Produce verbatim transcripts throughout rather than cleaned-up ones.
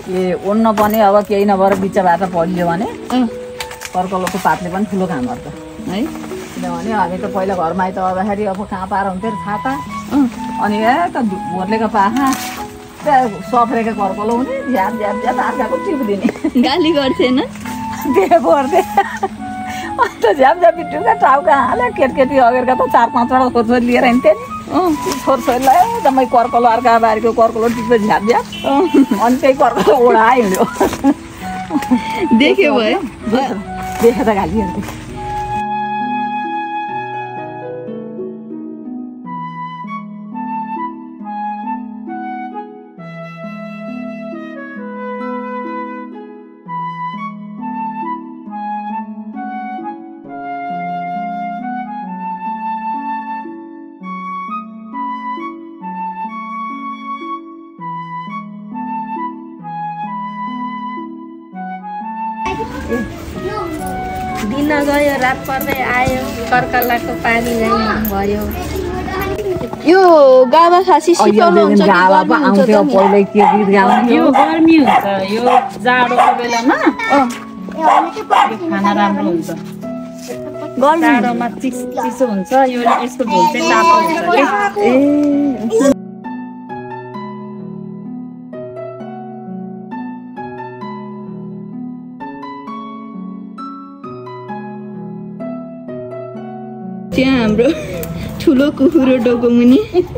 ए ओन्न पनि अब केही नभएर बिचबाट पढियो भने कर्कलोको पातले पनि ठुलो काम गर्छ है। किनभने हामी त पहिला घरमा आइत आउँदाखेरि अब कहाँ पाएर हुन्थ्यो छाता अनि ए त भोर्लेको पाखा सफ्रेको कर्कलो हुने झ्याप झ्याप झ्याप अर्काको टिपिदिने गाली गर्थेन त्यो गर्थे। अन्त झ्याप झ्याप बिटुका टाउका हाल्यो केटकेटी अगेरका त चार पाँचवटा छोरछोरी लिएर हिँड्थेँ नि छोरछोरीलाई एकदमै कर्कलो अर्का बारीको कर्कलो टिप्यो झ्याप झ्याप अनि त्यही कर्कलो ओडा हिँड्यो देख्यो भयो देखेर गाली हेर्थेँ। दिन गयो रात पर्दै आयो कर्कलाको पानी झैँ भयो। यो गाभा खासी शीतल हुन्छ कि गर्मी हुन्छ त नि? यो गर्मी हुन्छ, यो जाडोको बेलामा खाना राम्रो हुन्छ। जाडोमा चिसो हुन्छ, यो यसको झोल चाहिँ तातो हुन्छ के। ए त्यहाँ हाम्रो ठुलो कुकुरो डोकोमुनि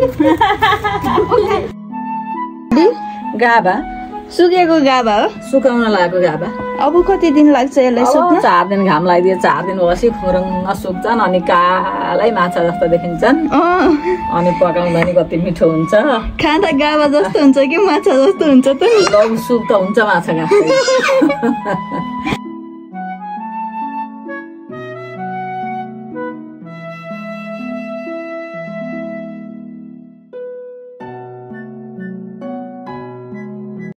गाभा सुकेको गाभा हो, सुकाउन लागेको गाभा। अब कति दिन लाग्छ यसलाई सुक्न? चार दिन घाम लगाइदियो, चार दिन बसी खुरुङ्ग सुक्छन् अनि कालै माछा जस्तो देखिन्छन् अनि पकाउँदा नि कति मिठो हुन्छ। खाँदा गाभा जस्तो हुन्छ कि माछा जस्तो हुन्छ त नि? सुप त हुन्छ माछा